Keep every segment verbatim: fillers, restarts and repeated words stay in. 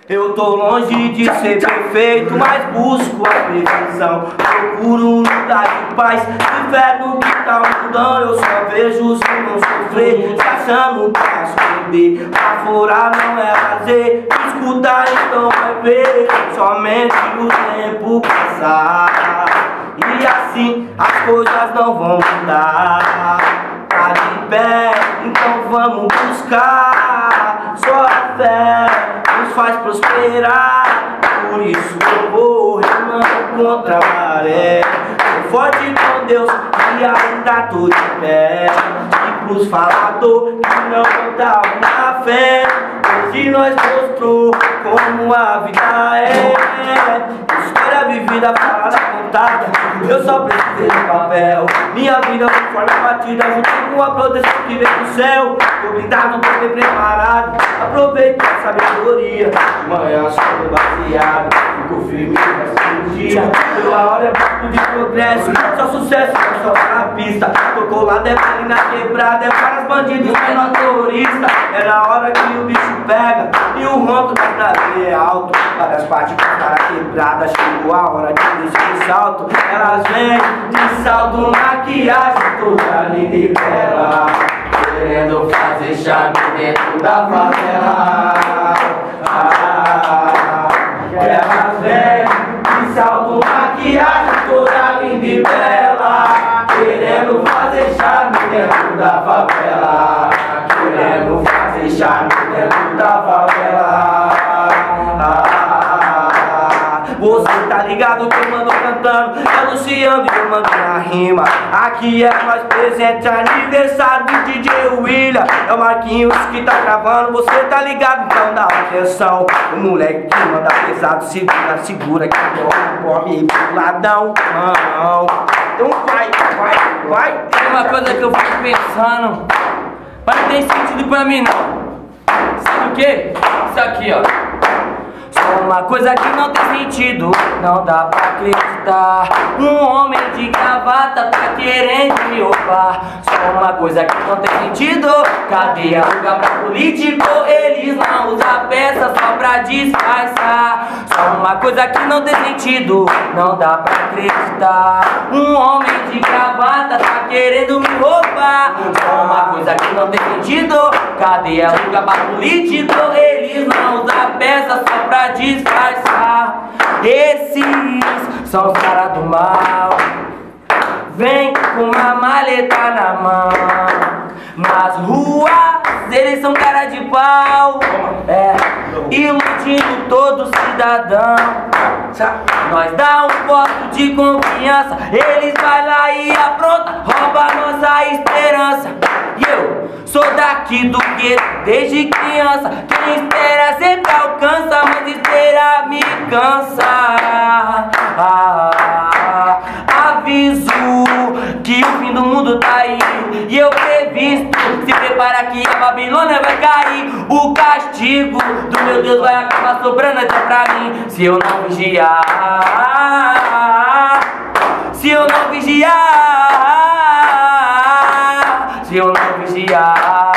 Eu tô longe de ser perfeito, mas busco a perfeição. Procuro um lugar de paz, inferno que tá mudando. Eu só vejo os irmãos sofrer, se achando pra esconder. Pra fora não é prazer, escutar então vai ver. Somente o tempo passar, e assim as coisas não vão mudar. Tá de pé, então vamos buscar. Só a fé nos faz prosperar. Por isso eu vou remando contra a maré. Tô forte com Deus e ainda tô de pé. E pros faladores que não contavam na fé, hoje nós mostrou como a vida é. História vivida, falada, contada. Eu só precisei de papel. Minha vida foi forma batida, junto com a proteção que vem do céu. Tô blindado, tô bem preparado. Aproveita a sabedoria. Amanhã só tô baseado. Fico firme nesse dia. Pela hora é papo de progresso. Só sucesso, só na pista. Tô colado, é vale na quebrada. É para os bandidos, menor terrorista. É na hora que o bicho pega e o ronco da nave é alto. Várias partes com a cara quebrada. Chegou a hora de descer o salto. Elas vêm de salto, maquiagem toda linda e bela, querendo fazer charme dentro da favela. Ah, elas vêm de salto, maquiagem toda linda e bela, querendo fazer charme dentro da favela. Querendo fazer charme dentro da favela. Você tá ligado que eu mando cantando, anunciando e eu mando na rima. Aqui é mais presente, aniversário do D J William. É o Marquinhos que tá gravando, você tá ligado, então dá atenção. O moleque que manda pesado, segura, segura que eu come puladão, não. Então vai, vai, vai. Tem uma coisa que eu fico pensando, mas não tem sentido pra mim não. Sabe o que? Isso aqui, ó. Só uma coisa que não tem sentido, não dá pra acreditar. Um homem de gravata tá querendo me roubar. Só uma coisa que não tem sentido, cadê a lugar pra político? Eles não usam peça só pra disfarçar. Só uma coisa que não tem sentido, não dá pra acreditar. Um homem de gravata tá querendo me roubar. Só uma coisa que não tem sentido, cadê a lugar pra político? Eles não usam peça só pra disfarçar. Esses são os caras do mal, vem com uma maleta na mão. Nas ruas eles são cara de pau, é, iludindo todo cidadão. Nós dá um voto de confiança, eles vai lá e apronta, rouba nossa esperança. E eu sou daqui do gueto desde criança. Quem espera sempre alcança, mas esperar me cansa. Ah, aviso que o fim do mundo tá aí, e eu previsto. Se prepara que a Babilônia vai cair. O castigo do meu Deus vai acabar sobrando até pra mim, se eu não vigiar. Se eu não vigiar. Se eu não vigiar.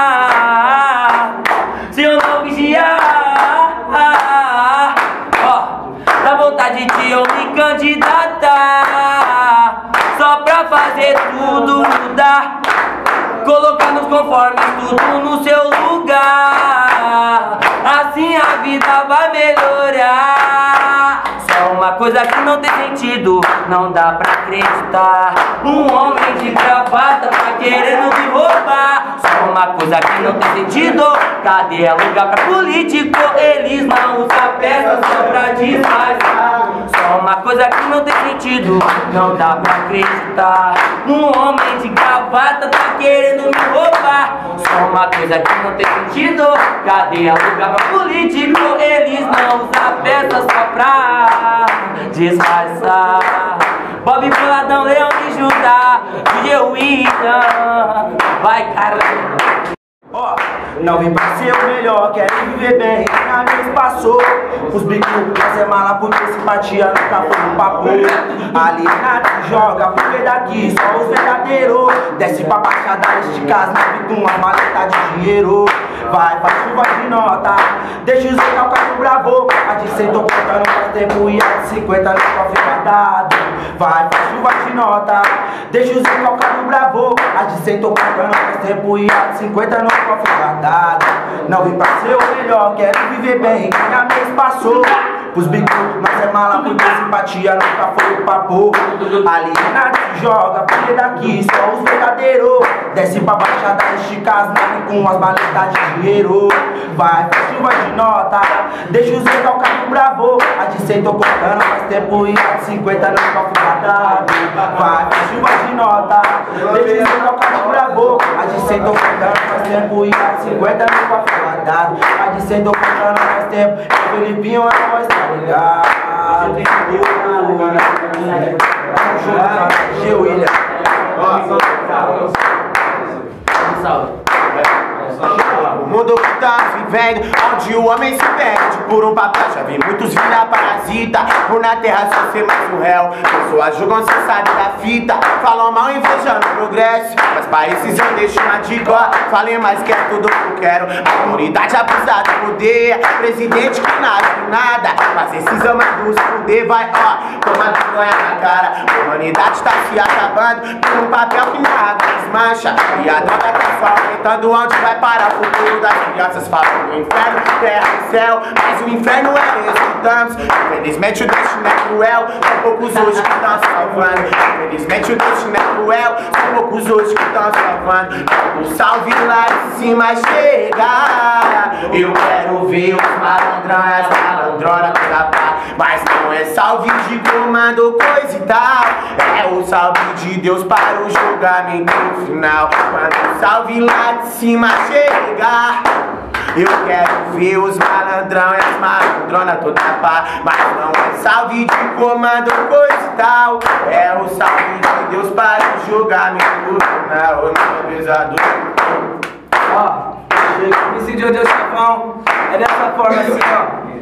Se eu não vigiar. Ó, dá vontade de eu me candidatar, só pra fazer tudo mudar, colocar nos conformes tudo no seu lugar. Assim a vida vai melhorar. Só uma coisa que não tem sentido, não dá pra acreditar. Um homem de gravata tá querendo me roubar. Só uma coisa que não tem sentido, cadê a lugar pra político? Eles não usam peça só pra disfarçar. Só uma coisa que não tem sentido, não dá pra acreditar. Um homem de gravata tá querendo me roubar. Só uma coisa que não tem sentido, cadê a lugar pra político? Eles não usam peça só pra disfarçar. Bob Puladão, Leão de Judá, D J William. Vai, cara. Ó, Não vim pra ser o melhor, quero viver bem, na vez passou. Os bicos, nós é mala porque simpatia nunca foi um papo. Ali nada se joga, porque daqui só os verdadeiros. Desce pra baixada, estica as naves com uma maleta de dinheiro. Vai, faz chuva de nota, deixa os recalcados bravo. A de cem tô contando faz tempo e a de cinquenta no cofre guardado. Vai, faz chuva de nota, deixa os recalcados bravo. A de cem tô contando faz tempo e a de cinquenta no cofre guardado. Não vim pra ser o melhor, quero viver bem, minha mês passou. Os bicos, nós é mala porque simpatia nunca foi o papo. Ali nada se joga, porque daqui só os verdadeiros. Desce pra baixada, estica as naves com as maletas de dinheiro. Vai, faz chuva de nota, deixa os recalcados bravo. A de cem tô contando faz tempo e a de cinquenta no cofre guardado. Vai, faz chuva de nota, deixa os recalcados bravo. A de cem tô contando faz tempo e a de cinquenta no cofre guardado. A de cem tô contando faz tempo, o Felipinho é nós, tá ligado? G. William. Salve. O mundo que tá vivendo, onde o homem se perde por um papel. Já vi muitos virar parasita, por na terra só ser mais um réu. Pessoas julgam cê sabe da fita, falam mal invejando o progresso. Mas pra esses eu deixo uma dica, ó, falem mais que é tudo que eu quero. A comunidade abusada odeia, presidente que nada do nada. Mas esses amadores fuder, vai, ó, tomando vergonha na cara. A humanidade tá se acabando por um papel que na água desmancha. E a droga tá só aumentando, onde vai parar o futuro das crianças. Falam do inferno, terra e céu, mas o inferno é escutamos. Infelizmente o destino é cruel, são poucos hoje que estão salvando. Infelizmente o destino é cruel, são poucos hoje que estão salvando. O salve lá de cima chega, eu quero ver os malandrão e as malandronas toda paz. Mas não é salve de comando, coisa e tal, é o salve de Deus para o julgamento final. Quando o salve lá de cima chegar, eu quero ver os malandrão e as malandronas toda pá. Mas não é salve de comando, coisa e tal, é o salve de Deus para o julgamento final. Não é pesador. Ó, esse dia de chefão é dessa forma assim, ó.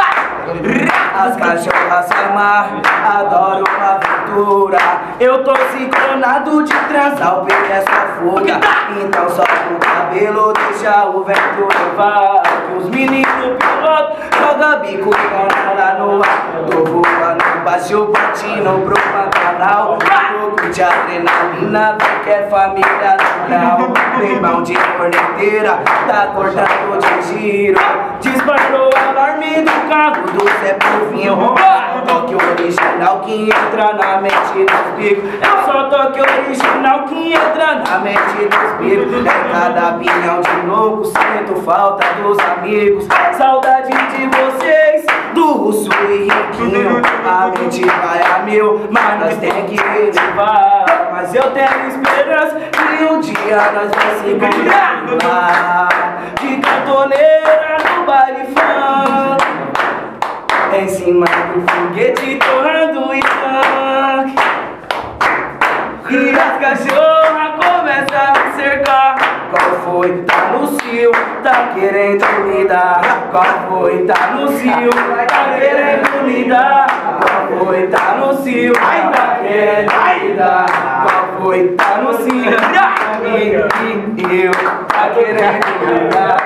As cachorras se amarram, adoro uma aventura. Eu tô sincronado de transar, o peito é sua fuga. Então solta o cabelo, deixa o vento levar. Que os meninos pilotos joga bico com ela no ar. Tô voando baixo, platino pro Pantanal. Louco de adrenalina, quer família natural. Limão de corneteira, tá cortando de giro. Disparou o alarme do carro do Zé Povinho. Toque original que entra na mente dos bicos. É só toque original que entra na mente dos bicos. É cada pinhão de louco, sinto falta dos amigos. Saudade de vocês, do Russo e Riquinho. A mente vai a mil, mas nós tem que relevar. Mas eu tenho esperança que um dia nós vamos se encontrar. De cantoneira no baile funk, em cima do foguete torrando e funk. E as cachorras começam a me cercar. Qual foi? Tá no cio, tá querendo me dar. Qual foi? Tá no cio, tá querendo me dar. Qual foi? Tá no cio, tá querendo me dar. Qual foi? Tá no cio, e eu tá querendo me dar.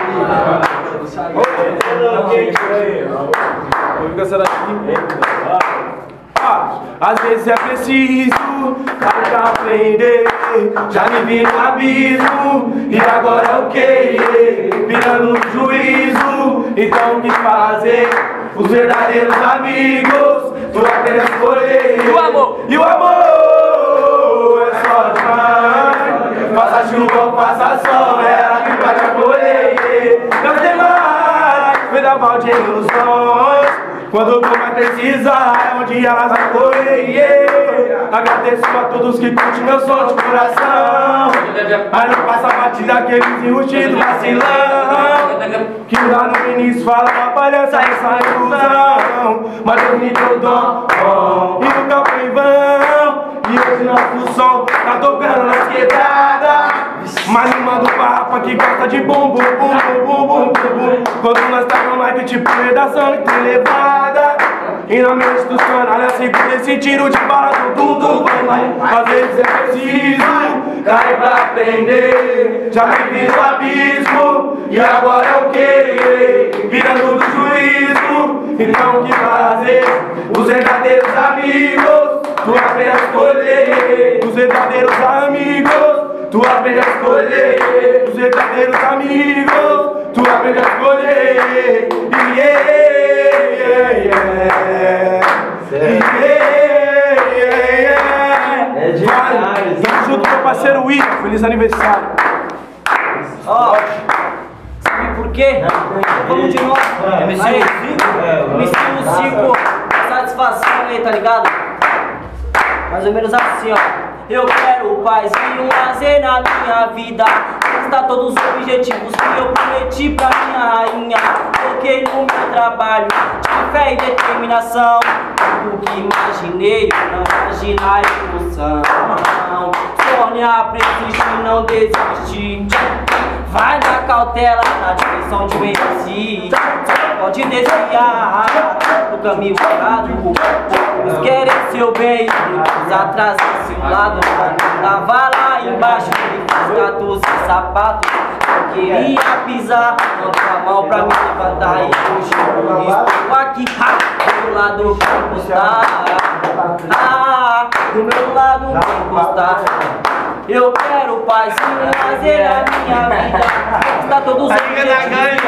Às vezes é preciso pra aprender. Já me vi no abismo e agora o que? Virando um juízo, então o que fazer? Os verdadeiros amigos tu apenas escolher. E o amor? E o amor é só demais. Faça chuva ou faça sol, ela que vai te acolher. Não tem mais vendaval de ilusões. Quando tu vai precisar, é onde elas vão correr, yeah. Agradeço a todos que curtem meu som de coração. Mas não passa a batida aqueles enrustidos vacilão. Que lá no início fala uma palhaça essa ilusão. Mas eu me deu dom, oh, e nunca foi em vão. E hoje nosso som tá tocando na quebrada. Mas não manda pra rapa que gosta de bum bum bum bum bum bum bum. Quando nós tá no mic tipo redação e tem levada. E na mente dos canalhas segura esse tiro de bala do dum dum vai. Às vezes é preciso cair pra aprender. Já me vi no abismo e agora eu quero virando do juízo. Então o que fazer? Os verdadeiros amigos tu aprende a escolher. Os verdadeiros amigos tu aprende a escolher. Os verdadeiros amigos tu aprende a escolher. Yeah, yeah, yeah. Yeah, yeah, yeah. É demais. Tamo junto, meu parceiro Will. Feliz aniversário. Ó, sabe por quê? Vamos de novo. M C M C Lucico, satisfação aí, tá ligado? Mais ou menos assim, ó. Eu quero paz e um lazer na minha vida. Conquistar todos os objetivos que eu prometi pra minha rainha. Foquei no meu trabalho, tive fé e determinação. Tudo que imaginei, não imaginar emoção. Sonhar, persistir, não desistir. Vai na cautela, na direção de um M C. Pode desviar do caminho errado. Eles querem seu bem, eles atrasam seu lado. Tava lá embaixo, status e sapato. Eu queria pisar, não com a mão pra me levantar. E hoje estou aqui, do lado pra postar. Ah, do meu lado pra postar. Eu quero paz e um lazer na minha vida. Está todos os objetivos.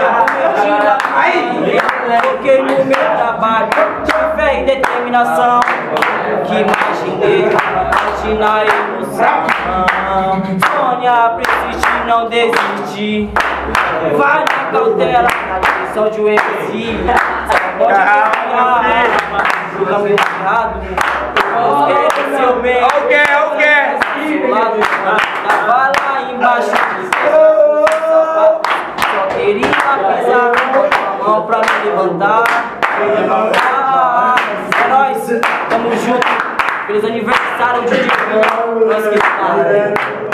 Foquei no meu trabalho, tive fé e determinação. O que imaginei, imagina a emoção. Sonhar, persistir, não desistir. Vai na cautela, na direção de um M C. Pode desviar do caminho errado. Quer seu bem. Ok, ok. Tava lá embaixo, só queria pisar com a mão pra me levantar. Ah, é nóis, tamo junto. Feliz aniversário, D J. Nós que tá.